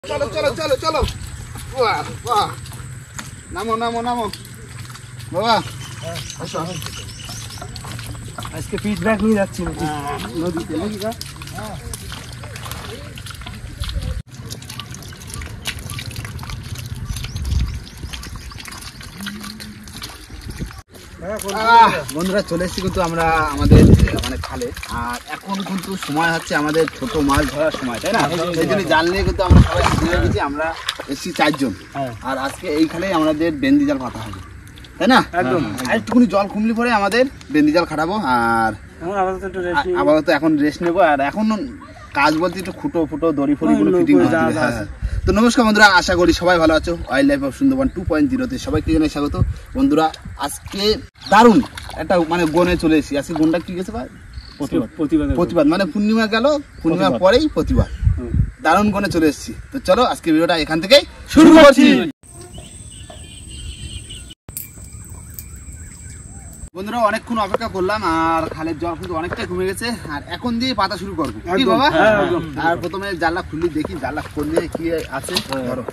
चलो चलो चलो चलो वाह वाह नामो नामो नामो बाबा আজকে ফিডব্যাক নিয়ে যাচ্ছি নদীতে নাকি গা বন্ধুরা চলে এসেছি কিন্তু আমরা আমাদের মানে খালে আর এখন কিন্তু সময় হচ্ছে আমাদের ছোট মাছ ধরার সময় তাই না সেই জন্য জাল নিয়ে কিন্তু আমরা সবাই ঘুরে গেছি আমরা এসেছি 4 জন আর আজকে এই খালেই আমাদের বেন্দি জাল পাতা হবে তাই না একদম আর একটুখানি জল কমলি পরে আমাদের বেন্দি জাল খাটাবো আর আপাতত এখন রেস্ট নেবো আর এখন কাজ বলতে একটু খুঁটো ফুটো দড়ি ফড়িগুলো ফিটিং করতে হবে। তো নমস্কার বন্ধুরা, আশা করি সবাই ভালো আছো। ওয়াইল্ড লাইফ অফ সুন্দরবন 2.0 তে সবাইকে জানাই স্বাগত। বন্ধুরা আজকে দারুণ একটা মানে গনে চলে এসেছি। আজকে গনটা কি গেছে ভাই? প্রতিবাদ মানে পূর্ণিমা গেল, পূর্ণিমার পরেই প্রতিবাদ। দারুণ গনে চলে এসেছি। তো চলো আজকে ভিডিওটা এখান থেকেই শুরু করছি। বন্ধুরা অনেকক্ষণ অপেক্ষা করলাম আর খালের জল কিন্তু অনেকটা কমে গেছে আর এখন দিয়ে পাতা শুরু করবো কি বাবা? আর প্রথমে জানলা খুললি দেখি জানলা খুললে কি আছে ধরো।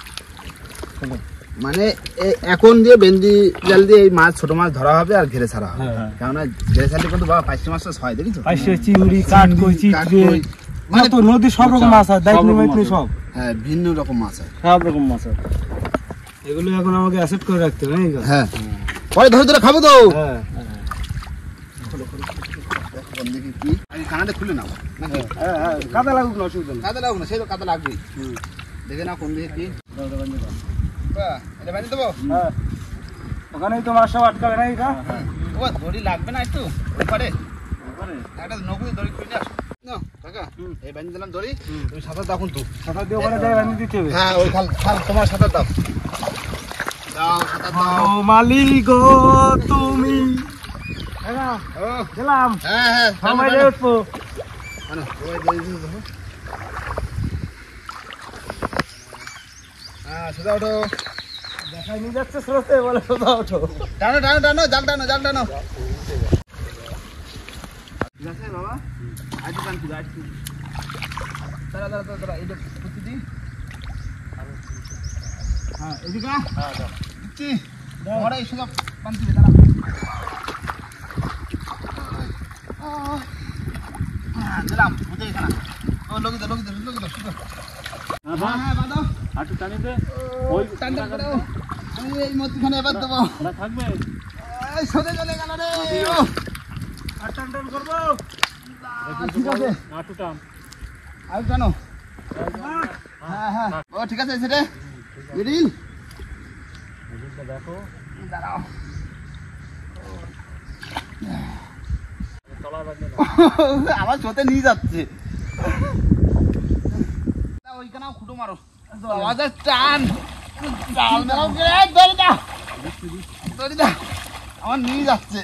মানে এখন দিয়ে বেন্দি জাল দিয়ে এই মাছ ছোট মাছ ধরা হবে আর ঘেরে ছাড়া হবে। কেননা ঘেরে ছাড়লে কিন্তু বাবা 5 মাছ হয় দেখেছো? চিংড়ি কাঠকই চিংড়ি মানে তো নদীর সব রকম মাছ আছে, দাইনি মাইনি সব। হ্যাঁ ভিন্ন রকম মাছ হয়, সব রকম মাছ আছে। এগুলো এখন আমাকে অ্যাসেপ্ট করে রাখতে হবে নাকি? হ্যাঁ পরে ধরে ধরে খাবো তো। হ্যাঁ দেখি কি আগে কানাতে খুলে নাও নাকি? হ্যাঁ কাদা লাগুক না, অসুবিধা নেই। কাদা লাগুক না, সেই তো কাদা লাগবেই। দেখে নাও কোন দিকে কি এটা বানিয়ে দেবো। হ্যাঁ ওখানেই তো মাছ সব আটকাবে না এটা। ও দড়ি লাগবে না একটু ওপারে একটা নৌকো দড়ি খুলে আসো না কাকা। এই বানিয়ে দিলাম দড়ি, তুমি সাঁতার দাও কিন্তু। সাঁতার দিয়ে ওখানে যাই বানিয়ে দিতে হবে। হ্যাঁ ওই খাল খাল তোমার সাঁতার দাও দাও সাঁতার দাও। ও মালিক গো তুমি গেলাম। হ্যাঁ হ্যাঁ সময় দিয়ে উঠবো। হ্যাঁ সোজা ওঠো। দেখাই নিয়ে যাচ্ছে স্রোতে, বলে সোজা ওঠো। টানো টানো টানো জাল টানো জাল টানো। ঠিক আছে বাবা আইটি টান কি আইটি দাঁড়া দাঁড়া দাঁড়া এইটা পুঁতি দি। হ্যাঁ এদিকে হ্যাঁ দাও দিচ্ছি ওরা এই সোজা পান্তি দে দাঁড়া। দিলাম বুঝে এখানে ও লগি দে লগি দে লগি দে শুধু। হ্যাঁ হ্যাঁ বাঁধো হাঁটু টানি দে। ওই টানটা করো আমি এই মধ্যখানে এবার দেবো। ওরা থাকবে এই সোজা চলে গেল রে। আর টান টান করবো। ঠিক আছে হাঁটু টান আর জানো। হ্যাঁ হ্যাঁ ও ঠিক আছে সেটা রিল দেখো দাঁড়াও। আমার চোতে নিয়ে যাচ্ছে ওইখানেও খুঁটো মারো আওয়াজের টান জাল মেলাও ধরে দাও ধরে দাও আমার নিয়ে যাচ্ছে।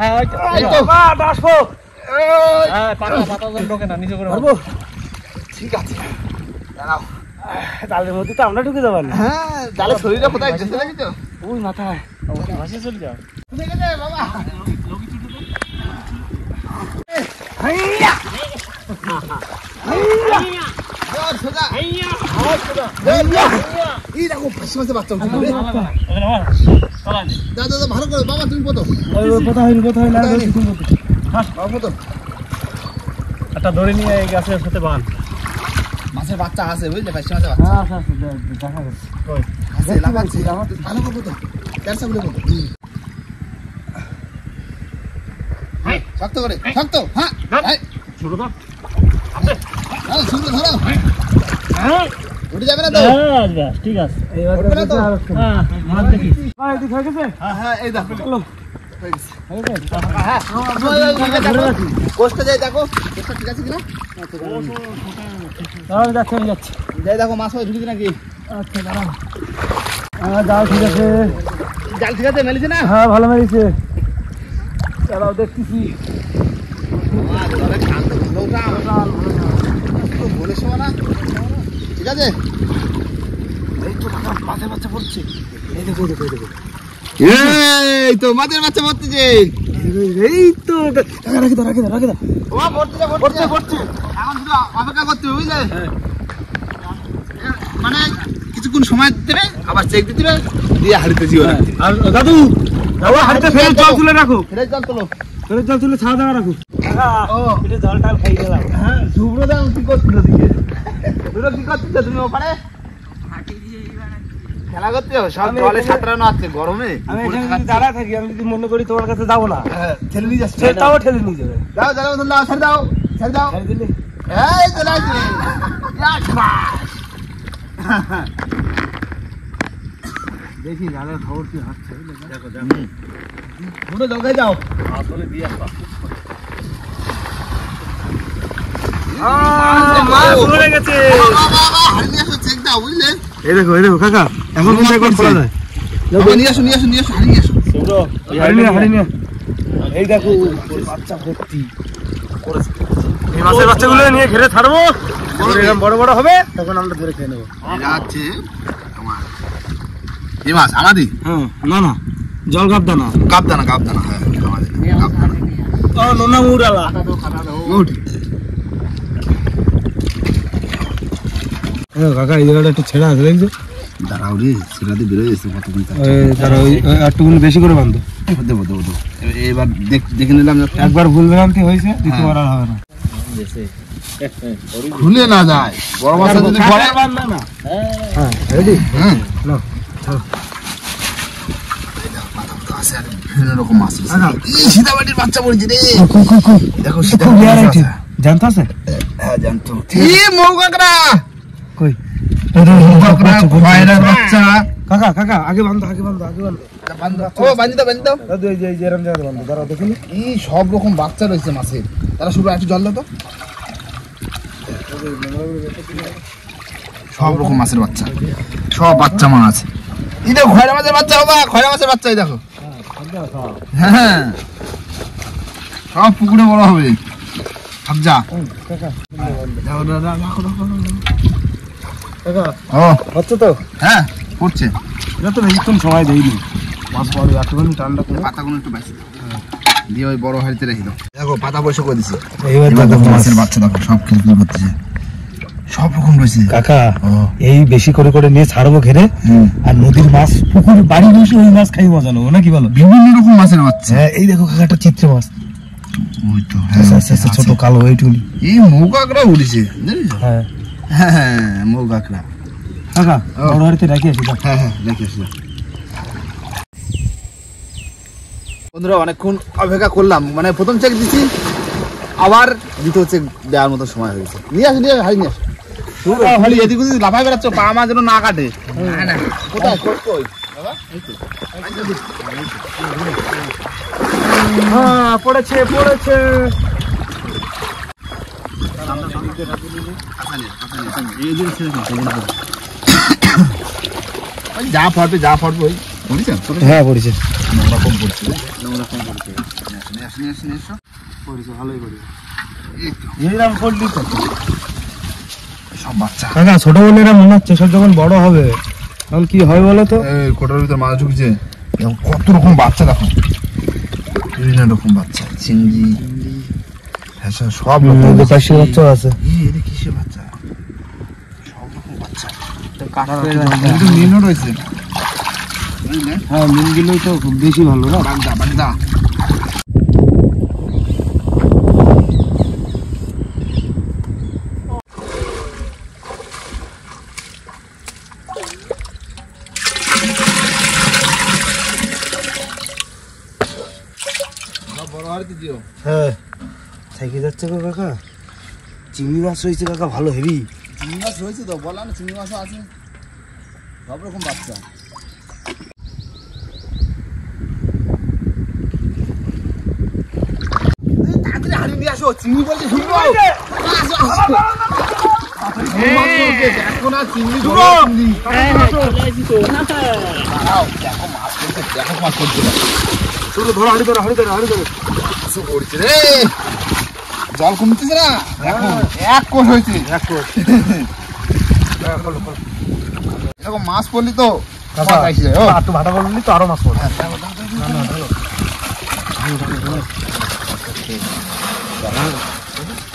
ঠিক আছে দাঁড়াও। জালের মধ্যে তো আমরা ঢুকে যাবো না। হ্যাঁ জালের শরীরটা কোথায় গেছে দেখি তো ওই মাথায় ভাসে চলে যাও। ঠিক আছে বাবা ভালো করে বাবা তুমি কত একটা ধরে নিয়ে গাছের সাথে বান। মাছের বাচ্চা আছে বুঝলে? পাঁচশো মাছের বাচ্চা দেখা যাচ্ছে ভালো করবো তো ক্যান্সার গুলো করবো শক্ত করে শক্ত। হ্যাঁ ছোট তো শুনতে ধরো উঠে যাবে না তো? ঠিক আছে কোস্টে যাই দেখো কোস্টটা ঠিক আছে কিনা যাচ্ছে যাই দেখো মাছ হয় ঢুকেছে নাকি। আচ্ছা দাঁড়াও যাও ঠিক আছে জাল ঠিক আছে মেলেছে না? হ্যাঁ ভালো মেরেছে। দাঁড়াও দেখতেছি ঠিক আছে। এই তো মাছের বাচ্চা পড়ছে। এই দেখো দেখো দেখো এই তো মাছের বাচ্চা পড়তেছে। এই তো রাখে দাও রাখে দাও রাখে দাও। পড়ছে পড়ছে পড়ছে এখন শুধু অপেক্ষা করতে হবে বুঝলে? মানে কিছুক্ষণ সময় দেবে আবার চেক দিতে হবে দিয়ে হাড়িতে জিও রাখতে আর দাদু হাড়িতে ফের জল তুলে রাখো, ফেরে জল তোলো ফের জল তুলে ছাড়া দাঁড়া রাখো। ও এটা জল টাল খাই গেলাম। হ্যাঁ শুভ্র দাম কি করছিল দিকে শুভ্র কি করছিল তুমি ওপারে খেলা করতে হবে সব জলে সাঁতরানো আছে গরমে আমি এখানে যদি দাঁড়ায় থাকি, আমি যদি মনে করি তোমার কাছে যাবো না, ঠেলে নিয়ে যাচ্ছে তাও ঠেলে নিয়ে যাবে। দাও দাও দাও ছেড়ে দাও ছেড়ে দাও ছেড়ে দিলে এই চলে আসছে দেখি জালের খবর কি হচ্ছে। দেখো পুরো জলখাই যাও আসলে দিয়ে আসবা। মাছ ধরে গেছে। হাড়ি নিয়ে আসো চেক দাও বুঝলে এই দেখো কাকা, এখন কিন্তু একবার খোলা যায়। নিয়ে আসো হাড়ি নিয়ে আসো হাড়ি নিয়ে এই দেখো বাচ্চা ভর্তি করেছে। এই মাছের বাচ্চাগুলো নিয়ে ঘিরে ছাড়বো, এরকম বড় বড় হবে তখন আমরা ধরে খেয়ে নেবো। এটা হচ্ছে তোমার এই মাছ আমাদের হ্যাঁ না জল গাবদানা কাপদানা হ্যাঁ আমাদের ও নোনা মুড়ালা। গুড কাকা এই জায়গাটা একটু ছেড়া আছে দেখছো? দাঁড়াও রে সেটাতে বেরোয় এসে কতদিন তারা ওই একটুকুনি বেশি করে বাঁধো। দেবো এবার দেখে নিলাম একবার ভুল ভ্রান্তি হয়েছে, দ্বিতীয়বার আর হবে না। খুলে না যায় বড় মাছ যদি পড়ে হ্যাঁ রেডি। হুম না আছে আর বিভিন্ন রকম মাছ আছে এই সীতাবাটির বাচ্চা পড়েছে রে দেখো জানতো আছে? হ্যাঁ জানতো এই মৌ কাঁকড়া কই খয়রার বাচ্চা কাকা আগে বাঁধো ও বান্ধি দাও দাদু এই যে এরকম জায়গায় বাঁধো, দাঁড়াও দেখিনি। এই সব রকম বাচ্চা রয়েছে মাছের তারা শুধু একটু জল দাও তো সব রকম মাছের বাচ্চা সব বাচ্চা মাছ এই দেখো খয়রা মাছের বাচ্চা বাবা খয়রা মাছের বাচ্চা এই দেখো হ্যাঁ সব পুকুরে বড় হবে সবজা ও হচ্ছে তো? হ্যাঁ পড়ছে এটা তো বেশিক্ষণ সময় দেয়নি, মাছ পরে একটুখানি ঠান্ডা করে পাতাগুলো একটু বেশি দিয়ে ওই বড় হাড়িতে রেখে দাও দেখো পাতা পয়সা করে দিছি এইবার এবার দেখো মাছের বাচ্চা দেখো সব খিলখিল করতেছে সব রকম রয়েছে কাকা। এই বেশি করে নিয়ে ছাড়বো ঘেরে, আর নদীর মাছ পুকুর বাড়ি বসে ওই মাছ খাই মজা নেবো নাকি বলো? বিভিন্ন রকম মাছের বাচ্চা হ্যাঁ এই দেখো কাকা, একটা চিত্র মাছ ওই তো ছোট কালো এইটুকুনি। এই মৌ কাঁকড়া উঠেছে হ্যাঁ হ্যাঁ মৌ কাঁকড়া কাকা বড় হাড়িতে রাখি আসি। হ্যাঁ রেখে আসলাম বন্ধুরা অনেকক্ষণ অপেক্ষা করলাম মানে প্রথম চেক দিচ্ছি আবার দ্বিতীয় চেক দেওয়ার মতো সময় হয়েছে নিয়ে আসো হাড়ি নিয়ে আসো হাড়ি এদিক ওদিক লাফাই বেড়াচ্ছ পা মা যেন না কাটে কোথায় কই হ্যাঁ পড়েছে যা ফাটবে ওই পড়েছে হ্যাঁ পড়েছে নোংরা কম পড়ছে পড়েছে ভালোই পড়েছে। এইরকম পড়লি তো সব বাচ্চা কাকা ছোট বোনেরা মনে হচ্ছে সব যখন বড় হবে তখন কি হয় বলো তো? এই কোটার ভিতরে মাছ ঢুকছে কত রকম বাচ্চা দেখো বিভিন্ন রকম বাচ্চা চিংড়ি হ্যাঁ সব রকম পাশে বাচ্চা আছে। এটা কিসের বাচ্চা সব রকম বাচ্চা কাটা নীলও রয়েছে হ্যাঁ নীলগুলোই তো খুব বেশি ভালো না। বাগদা হ্যাঁ থেকে যাচ্ছে গো কাকা, চিংড়ি মাছ হয়েছে কাকা ভালো হেভি। চিংড়ি মাছ রয়েছে তো বললাম না চিংড়ি মাছও আছে সব রকম বাচ্চা তাড়াতাড়ি হাড়ি নিয়ে আসো চিংড়ি বলছে এখন আর চিংড়ি দেখো মাছ করছে ধরো হাড়ি ধরো পড়ছে রে জল কমতেছে না এক কোষ হয়েছে এরকম মাছ পড়লি তো একটু ভাটা করলি তো আরো মাছ পড়ে।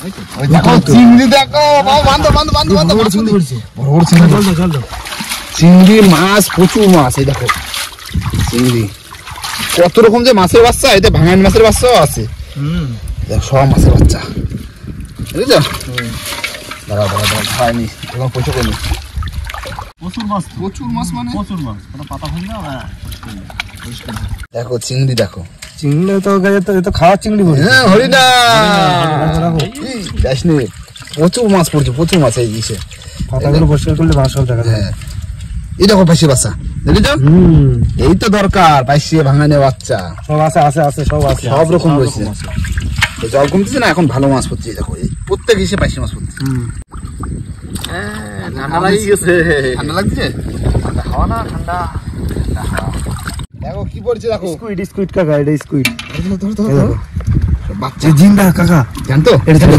ওই দেখো চিংড়ি দেখো, বান্ধো বান্ধো বান্ধো বান্ধো, বড় চিংড়ি পড়ছে, বড় বড় চিংড়ি। চল চল চল, চিংড়ি মাছ, প্রচুর মাছ। এই দেখো চিংড়ি, কত রকম যে মাছের বাচ্চা, এতে ভাঙান মাছের বাচ্চাও আছে। দেখ সব মাছের বাচ্চা, বুঝছো? দাঁড়া দাঁড়া দাঁড়া, খাইনি তোমার প্রচুর করি। প্রচুর মাছ, প্রচুর মাছ মানে প্রচুর মাছ, কোনো পাতা ফুল না। দেখো চিংড়ি, দেখো চিংড়ি তো তো খাওয়ার চিংড়ি বলি। হ্যাঁ হরিণা, যাসনি, প্রচুর মাছ পড়ছে, প্রচুর মাছ। এই ইসে পাতাগুলো পরিষ্কার করলে মাছ সব দেখা যায়। হ্যাঁ, এই দেখো পাইসি বাচ্চা, দেখেছো? এই তো দরকার, পাইসি ভাঙানে বাচ্চা সব আছে আছে আছে, সব আছে, সব রকম রয়েছে। জল কমতেছে না, এখন ভালো মাছ পড়ছে। দেখো এই প্রত্যেক ইসে পাইসি মাছ পড়ছে। ঠান্ডা লাগছে, ঠান্ডা হাওয়া না, ঠান্ডা দেখো কি পড়ছে। দেখো স্কুইড, স্কুইড কাকা, এটা স্কুইড। বাচ্চা জিন্দা কাকা, জানতো? এই যে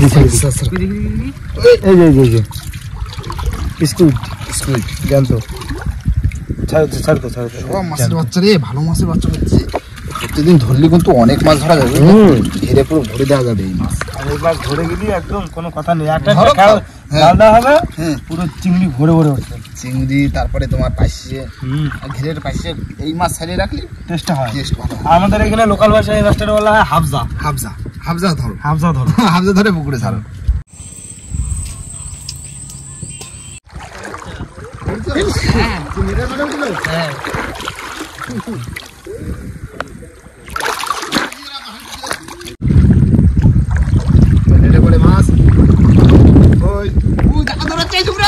এই যে স্কুইড, স্কুইড জানতো। ছাড়ো ছাড়ো ছাড়ো, সব মাছের বাচ্চা রে, ভালো মাছের বাচ্চা হচ্ছে। প্রতিদিন ধরলে কিন্তু অনেক মাছ ধরা যাবে, ঘিরে পুরো ভরে দেওয়া যাবে এই মাছ। আর এই মাছ ধরে গেলি একদম কোনো কথা নেই, একটা ডালদা হবে পুরো চিংড়ি ভরে ভরে উঠবে। চিংড়ি, তারপরে তোমার পাইসে, ঘিরের পাইসে, এই মাছ ছাড়িয়ে রাখলে টেস্টটা হয়, টেস্ট ভালো। আমাদের এখানে লোকাল ভাষায় এই মাছটা বলা হয় হাফজা। হাফজা, হাফজা ধরো, হাফজা ধরো, হাফজা ধরে পুকুরে ছাড়ো। মাছ ওই ধরো,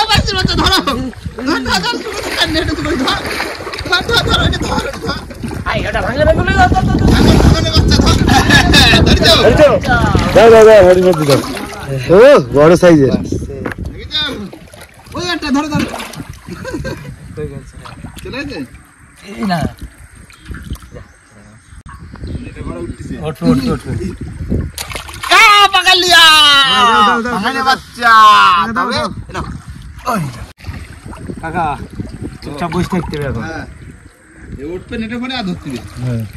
বড় সাইজের। ওই একটা ধরো ধরো, চলে গেছে না, পাকাল লিয়া বাচ্চা। কাকা চুপচাপ বসে থাকতে হবে এখন। উঠবে নেটে করে আর ধরতে হবে।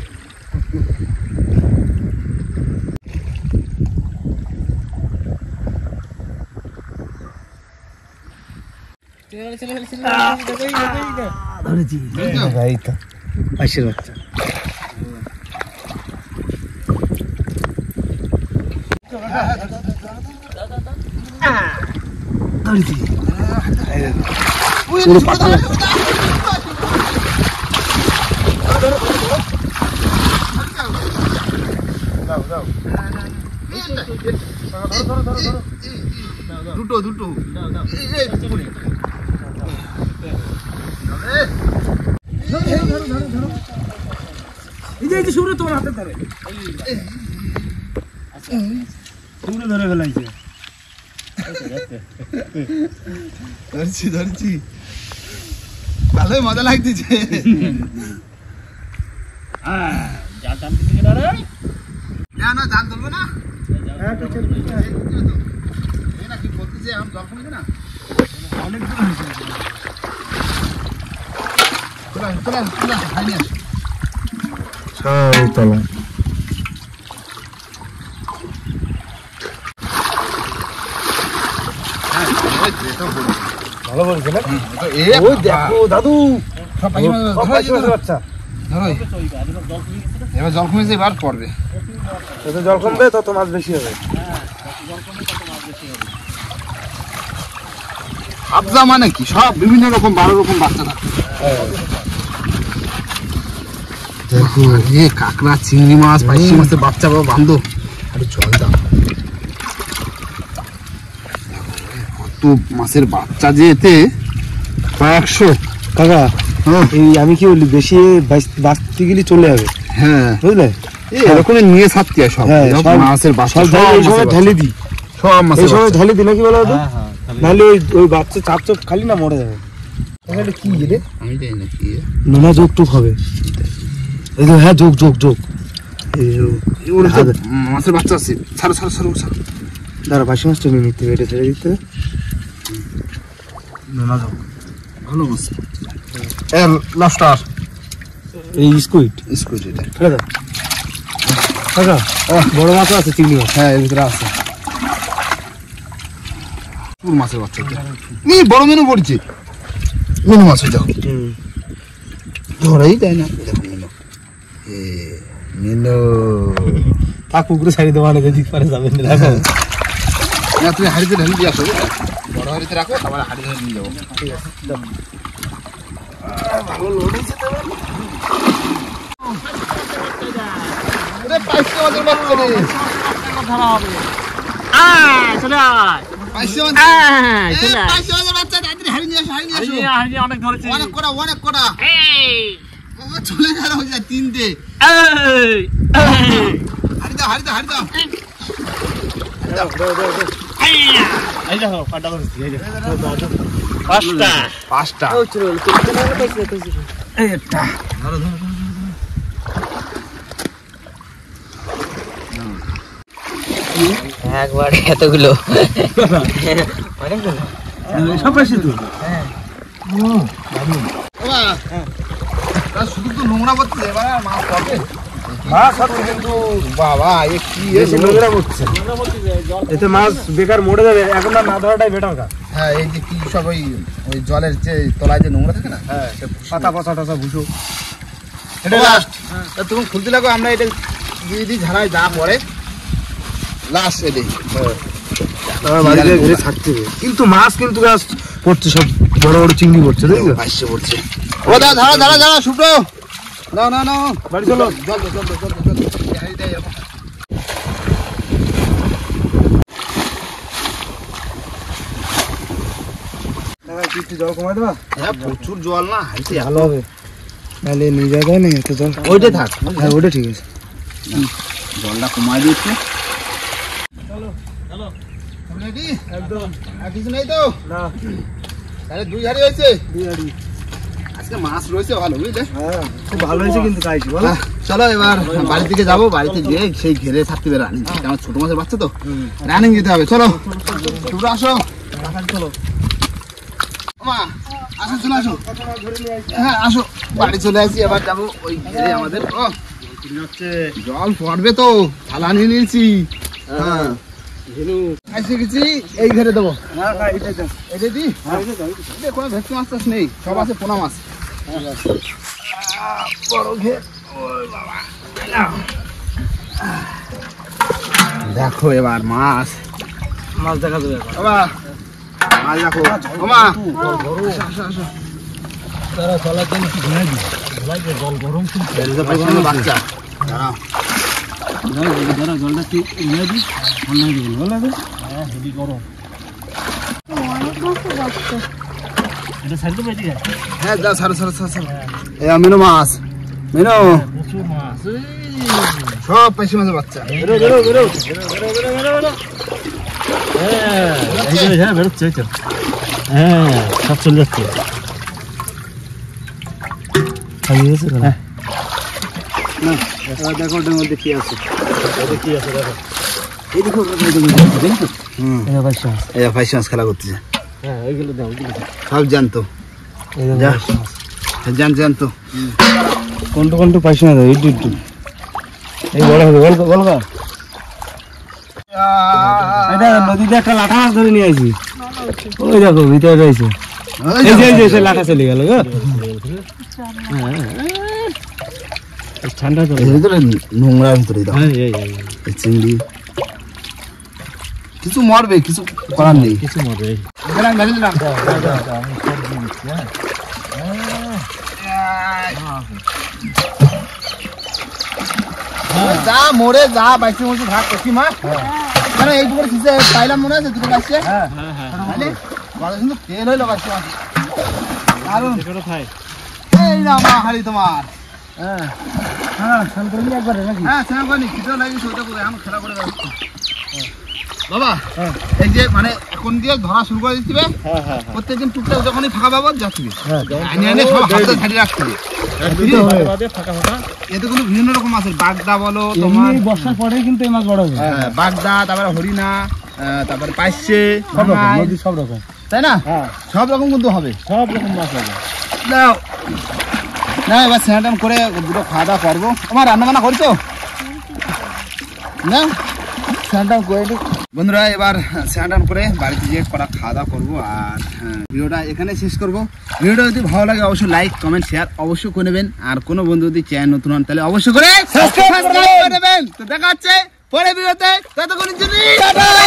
ধরেছি এই তো পাশের বাচ্চা। ধরেছি পুরো পাতা। দুটো দুটো শুরু তোমার হাতে ধরে শুরু ধরে ফেলাইছে। ধরছি ধরছি, ভালোই মজা লাগতেছে। না জাল ধরবো না, কি বলতেছে এখন জল কমে না, অনেক দূর হয়েছে। চলেন চলেন চলেন, খাইনি সব তলা ভালো বলছে না। ওই দেখো দাদু, বাচ্চা ধরো, এবার জল কমেছে, এবার পড়বে। যত জল কমবে তত মাছ বেশি হবে। হাফজা মানে কি, সব বিভিন্ন রকম 12 রকম বাচ্চা থাকে। দেখো এ কাঁকড়া, চিংড়ি মাছ, পাইসি মাছের বাচ্চা বান্ধব, আর জল দাও। কত মাছের বাচ্চা যে এতে, কয়েকশো। কাকা এই আমি কি বলি, বেশি বাঁচতে গেলে চলে যাবে। হ্যাঁ বুঝলে, এরকম নিয়ে ছাড়তে হয় সব মাছের বাচ্চা, এই সময় ঢেলে দিই, সব মাছের এই সময় ঢেলে দিই নাকি বলো তো, নাহলে ওই বাচ্চা চাপ চাপ খালি না মরে যাবে। কি রে, আমি জানি না কি নোনা যোগ টুক হবে। এই তো হ্যাঁ, যোগ যোগ যোগ, মাছের বাচ্চা আছে। ছাড়ো ছাড়ো ছাড়ো ছাড়ো, দাঁড়া পাশে মাছটা নিয়ে নিতে হবে, এটা ছেড়ে দিতে হবে। নোনা যোগ ভালো মাছ, লবস্টার, এই স্কুইড, স্কুইড এটা ছেড়ে দাও। কাকা বড় মাছও আছে, চিংড়ি মাছ। হ্যাঁ এর ভিতরে আছে। পুর মাছের বাচ্চা বড় মেনু পড়ছে মেনু মাছ দেখো ধরাই দেয় না দেখো মেনু মেনু পুকুরে ছাড়ি দেওয়া অনেক দিক পারে যাবেন না তুমি হাড়িতে ঢেলে দিয়ে আসো বড় হাড়িতে রাখো তারপর হাড়ি ধরে নিয়ে যাবো ঠিক আছে ভালো লোড হয়েছে পাইছে আমাদের বাচ্চা রে ধরা হবে চলে আয় পাইছে আমাদের বাচ্চা তাড়াতাড়ি হাড়ি নিয়ে আসো হারিয়ে অনেক ধরেছি অনেক কটা চলে গেল হয়ে যায় তিনটে হাড়ি দাও এই দেখো কাটা ধরেছি এই দেখো পাঁচটা এই একটা ধরো একবারে এতগুলো সব পাইছি তো শুধু তো নোংরা করছে এবার মাছ পাবে মাছ হচ্ছে কিন্তু বাবা এ কি বেশি নোংরা করছে এতে মাছ বেকার মরে যাবে এখন না ধরাটাই বেটার কাজ হ্যাঁ এই যে কি সব ওই জলের যে তলায় যে নোংরা থাকে না হ্যাঁ পাতা পচা টচা ভুষো এটা লাস্ট তুমি খুলতে লাগো আমরা এটা দিয়ে দিই ঝাড়াই যা পরে লাস্ট এটাই বাড়িতে ঘুরে থাকতে হবে কিন্তু মাছ কিন্তু গাছ পড়ছে সব বড় বড় চিংড়ি পড়ছে দেখো পাইছে পড়ছে ও দা ধারা শুভ্র না বাড়ি চলো জল একটু জল কমাই দেবা হ্যাঁ প্রচুর জল না হাইতে ভালো হবে নাহলে নিয়ে যাওয়া যায় না এত জল ওইটা থাক হ্যাঁ ওটা ঠিক আছে জলটা কমাই দিচ্ছে চলো রেডি একদম আর কিছু নেই তো না তাহলে 2 ঝাড়ি হয়েছে বিয়ারি আজকে মাছ রয়েছে ভালো বুঝলে হ্যাঁ খুব ভালো হয়েছে কিন্তু খাইছি বলো চলো এবার বাড়ির দিকে যাবো বাড়িতে গিয়ে সেই ঘেরে থাকতে হবে রানিং আমার ছোট মাছের বাচ্চা তো রানিং যেতে হবে চলো তোমরা আসো চলো মা আসো চলে আসো হ্যাঁ আসো বাড়ি চলে আসি এবার যাবো ওই ঘেরে আমাদের ও জল পড়বে তো থালা নিয়ে নিয়েছি হ্যাঁ এসে গেছি এই ঘেরে দেবো এটা দি কোনো ভেটকি মাছ টাছ নেই সব আছে পোনা মাছ বড় ঘের দেখো এবার মাছ দেখা যাবে বাবা মাছ দেখো মামা আসো তারা চলার জন্য কি ঘুমাই দিই জল গরম বাচ্চা দাঁড়াও ধরো জলটা ঠিক ঘুমাই দিই ঠান্ডা হয়ে যাবে ভালো লাগে হ্যাঁ হেভি গরম এটা সাইডে বেরিয়ে যায় হ্যাঁ যা ছাড়ো এই মেনো মাছ মেনো প্রচুর মাছ সব পাইছি মাছের বাচ্চা হ্যাঁ বেরোচ্ছে এই তো হ্যাঁ সব চলে যাচ্ছে হ্যাঁ না দেখো ওটার মধ্যে কি আছে কি আছে দেখো এই দেখো পাইছি মাছ খেলা করতেছে হ্যাঁ এইগুলো দাও সব জানতো জানতো কোনটা পাইছি না একটু এই বড় হবে বলগা এটা নদীতে একটা লাঠা মাছ ধরে নিয়ে আসি ওই দেখো ভিতরে রয়েছে এই যে লাঠা চলে গেল গো ঠান্ডা চলে ভিতরে নোংরা ভিতরে দাও এই চিংড়ি কিছু মরবে কিছু করার নেই কিছু মরে যা মরে যা বাইশে মধ্যে ভাগ করছি মা মানে এই দুপুরে খিসে পাইলাম মনে আছে দুটো বাইশে কিন্তু তেল হইলো বাইশে মাছ এই না মা হারি তোমার স্নান করিনি খিদেও লাগিয়েছে ওটা করে এখন খেলা করে যাচ্ছি বাবা এই যে মানে এখন দিয়ে ধরা শুরু করে দিতে প্রত্যেকদিন টুকটাক যখনই ফাঁকা পাবো যাচ্ছি সব হাতে ছাড়িয়ে রাখতে এতে কোনো বিভিন্ন রকম আছে বাগদা বলো তোমার বর্ষার পরে কিন্তু এই মাছ বড় হবে বাগদা তারপরে হরিণা তারপরে পাইছে সব রকম তাই না সব রকম কিন্তু হবে সব রকম মাছ হবে না এবার স্নান করে দুটো খাওয়া দাওয়া করবো আমার রান্না বান্না করছো না স্নান করে বন্ধুরা এবার স্নান করে বাড়িতে গিয়ে করা খাওয়া দাওয়া করবো আর ভিডিওটা এখানে শেষ করবো। ভিডিওটা যদি ভালো লাগে অবশ্যই লাইক কমেন্ট শেয়ার অবশ্যই করে নেবেন। আর কোনো বন্ধু যদি চ্যানেল নতুন হন তাহলে অবশ্যই করে সাবস্ক্রাইব করে নেবেন। তো দেখা হচ্ছে পরের ভিডিওতে, ততক্ষণের জন্য টাটা।